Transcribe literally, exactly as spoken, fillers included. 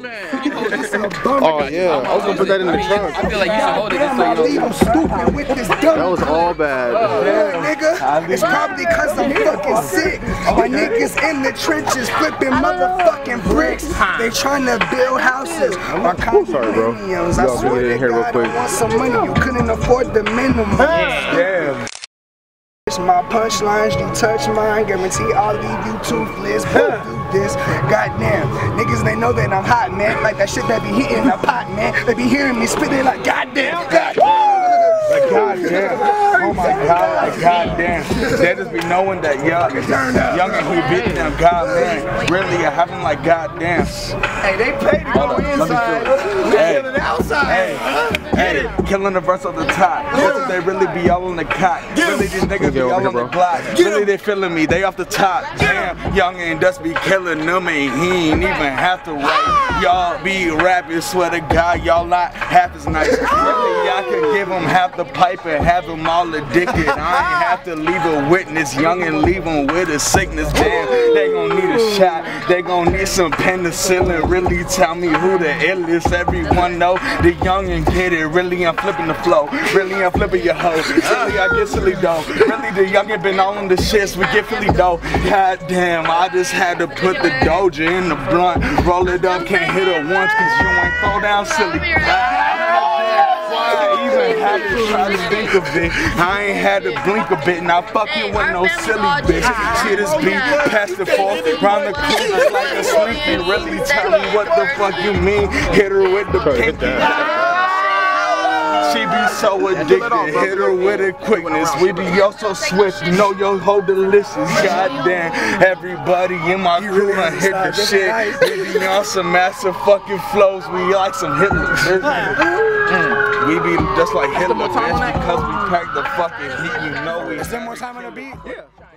Oh yeah, I was gonna put that in the trunk. I feel like you should hold it just so you know. Stupid with this dumb. That was all bad. Yeah, nigga, it's probably cause I'm fucking sick. My niggas in the trenches flipping motherfucking bricks. They trying to build houses. My condominiums. I swear to God, I want some money. You couldn't afford the minimum. Damn. My punchlines, you touch mine, guarantee I'll leave you toothless. Both do this, goddamn. Niggas, they know that I'm hot, man. Like that shit that be hitting the pot, man. They be hearing me spitting like goddamn, goddamn. Like goddamn, oh my god, like goddamn. They just be knowing that young, young and he beating them, god man. Really, I have them like goddamn. Hey, they pay to go inside, we killing outside. Hey, hey, killing the verse on the top. Bitches, they really be all on the cot. Really, these niggas be all on the block. Really, they feeling me, they off the top. Damn, young and just be killing them, and he ain't even have to write. Y'all be rapping, swear to God, y'all not half as nice. Really, y'all can give them half the pipe and have them all addicted. I ain't have to leave a witness, young and leave them with a sickness. Damn, they gon' need a shot, they gon' need some penicillin. Really tell me who the illest. Everyone know the young and get it. Really, I'm flipping the flow. Really, I'm flipping your hoe. Really, I get silly though. Really, the young and been all on the shits. We get Philly though. God damn, I just had to put the Doja in the blunt. Roll it up, can't hit her once cause you ain't throw down silly. I even had to try to think of it. I ain't had to blink a bit. Now fuck you with no silly bitch. See this beat, pass the forth, round the corner like a slinky. Really tell me what the fuck you mean. Hit her with the pinky. She be so addicted, hit her with a quickness. We be yo so swift, you know yo ho delicious. Goddamn, everybody in my crew done hit the shit. We be on some massive fucking flows. We like some Hitler, bitch. We be just like Hitler, bitch, because we pack the fucking heat. You know we. Is there more time on the beat? Yeah.